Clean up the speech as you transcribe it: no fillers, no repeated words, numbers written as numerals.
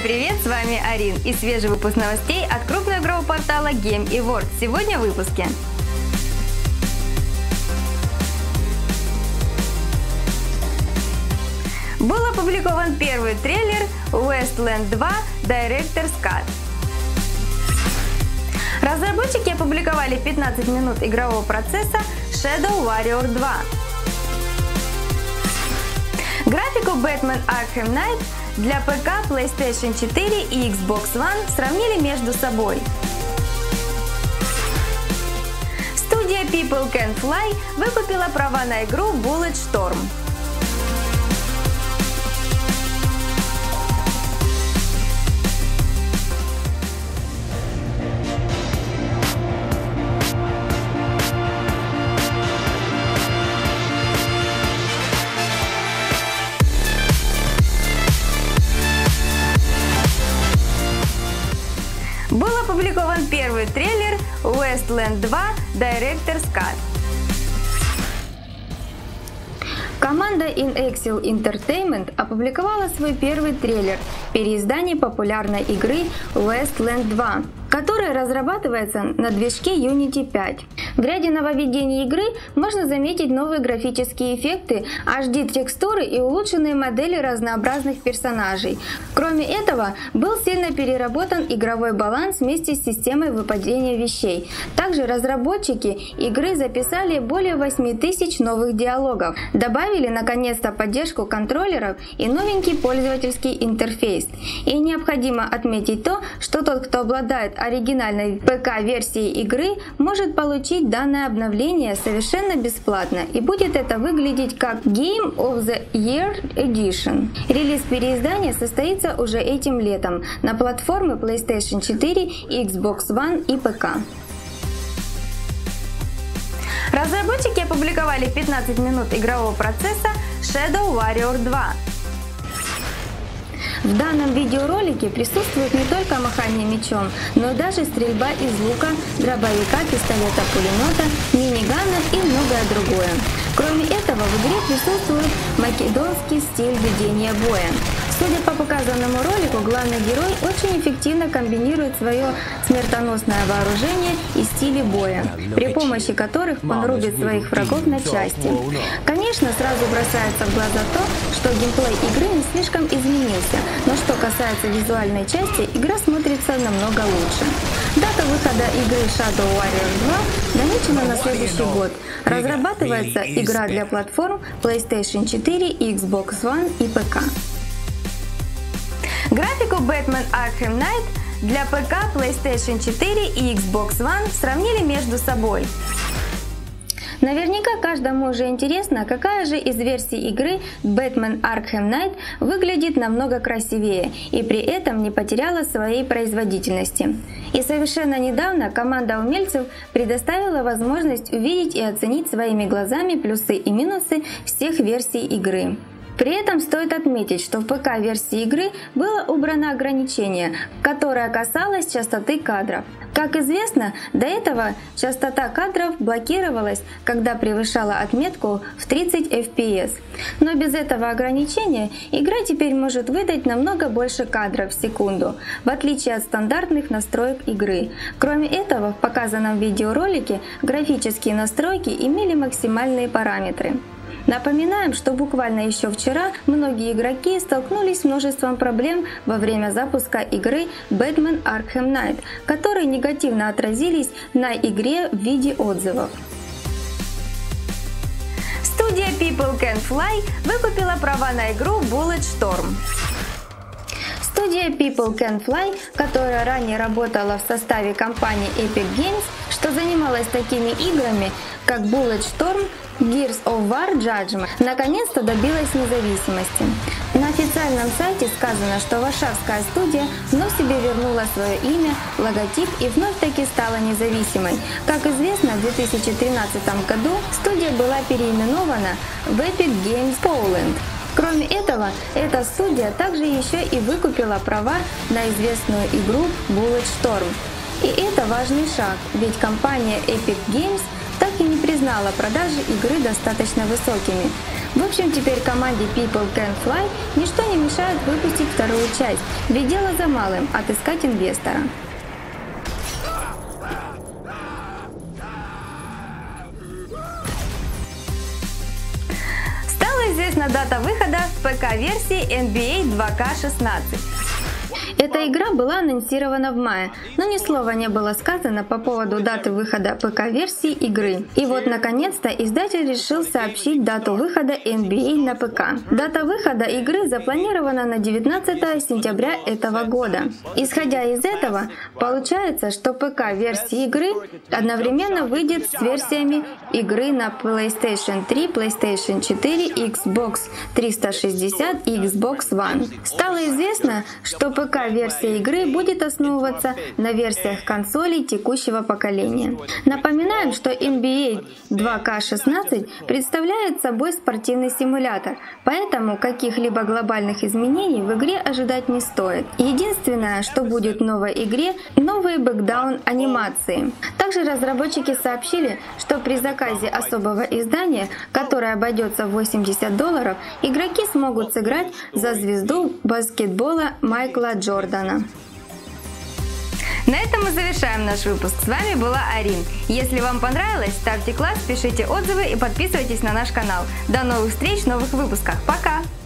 привет, с вами Арин и свежий выпуск новостей от крупного игрового портала Game Awards. Сегодня в выпуске. Был опубликован первый трейлер Wasteland 2 Director's Cut. Разработчики опубликовали 15 минут игрового процесса Shadow Warrior 2. Графику Batman Arkham Knight для ПК, PlayStation 4 и Xbox One сравнили между собой. Студия People Can Fly выкупила права на игру Bulletstorm. Был опубликован первый трейлер Wasteland 2 Director's Cut. Команда InXile Entertainment опубликовала свой первый трейлер переиздания популярной игры Wasteland 2, которая разрабатывается на движке Unity 5. В ряде нововведений игры можно заметить новые графические эффекты, HD-текстуры и улучшенные модели разнообразных персонажей. Кроме этого, был сильно переработан игровой баланс вместе с системой выпадения вещей. Также разработчики игры записали более 8000 новых диалогов, добавили наконец-то поддержку контроллеров и новенький пользовательский интерфейс. И необходимо отметить то, что тот, кто обладает оригинальной ПК-версией игры, может получить данное обновление совершенно бесплатно, и будет это выглядеть как Game of the Year Edition. Релиз переиздания состоится уже этим летом на платформы PlayStation 4, Xbox One и ПК. Разработчики опубликовали 15 минут игрового процесса Shadow Warrior 2. В данном видеоролике присутствует не только махание мечом, но и даже стрельба из лука, дробовика, пистолета-пулемета, минигана и многое другое. Кроме этого, в игре присутствует македонский стиль ведения боя. Судя по показанному ролику, главный герой очень эффективно комбинирует свое смертоносное вооружение и стили боя, при помощи которых он рубит своих врагов на части. Конечно, сразу бросается в глаза то, что геймплей игры не слишком изменился, но что касается визуальной части, игра смотрится намного лучше. Дата выхода игры Shadow Warrior 2 намечена на следующий год. Разрабатывается игра для платформ PlayStation 4, Xbox One и ПК. Графику Batman Arkham Knight для ПК, PlayStation 4 и Xbox One сравнили между собой. Наверняка каждому уже интересно, какая же из версий игры Batman Arkham Knight выглядит намного красивее и при этом не потеряла своей производительности. И совершенно недавно команда умельцев предоставила возможность увидеть и оценить своими глазами плюсы и минусы всех версий игры. При этом стоит отметить, что в ПК-версии игры было убрано ограничение, которое касалось частоты кадров. Как известно, до этого частота кадров блокировалась, когда превышала отметку в 30 FPS. Но без этого ограничения игра теперь может выдать намного больше кадров в секунду, в отличие от стандартных настроек игры. Кроме этого, в показанном видеоролике графические настройки имели максимальные параметры. Напоминаем, что буквально еще вчера многие игроки столкнулись с множеством проблем во время запуска игры Batman Arkham Knight, которые негативно отразились на игре в виде отзывов. Студия People Can Fly выкупила права на игру Bulletstorm. Студия People Can Fly, которая ранее работала в составе компании Epic Games, что занималась такими играми, как Bulletstorm, Gears of War Judgment, наконец-то добилась независимости. На официальном сайте сказано, что варшавская студия вновь себе вернула свое имя, логотип и вновь-таки стала независимой. Как известно, в 2013 году студия была переименована в Epic Games Poland. Кроме этого, эта студия также еще и выкупила права на известную игру Bulletstorm. И это важный шаг, ведь компания Epic Games так и не признала продажи игры достаточно высокими. В общем, теперь команде People Can Fly ничто не мешает выпустить вторую часть, ведь дело за малым – отыскать инвестора. Стала известна дата выхода ПК-версии NBA 2K16. Эта игра была анонсирована в мае, но ни слова не было сказано по поводу даты выхода ПК-версии игры. И вот наконец-то издатель решил сообщить дату выхода NBA на ПК. Дата выхода игры запланирована на 19 сентября этого года. Исходя из этого, получается, что ПК-версия игры одновременно выйдет с версиями игры на PlayStation 3, PlayStation 4, Xbox 360 и Xbox One. Стало известно, что ПК-версия игры будет основываться на версиях консолей текущего поколения. Напоминаем, что NBA 2K16 представляет собой спортивный симулятор, поэтому каких-либо глобальных изменений в игре ожидать не стоит. Единственное, что будет в новой игре — новые бэкдаун-анимации. Также разработчики сообщили, что при заказе особого издания, которое обойдется в $80, игроки смогут сыграть за звезду баскетбола Майкла Джордана. На этом мы завершаем наш выпуск. С вами была Арин. Если вам понравилось, ставьте класс, пишите отзывы и подписывайтесь на наш канал. До новых встреч в новых выпусках. Пока!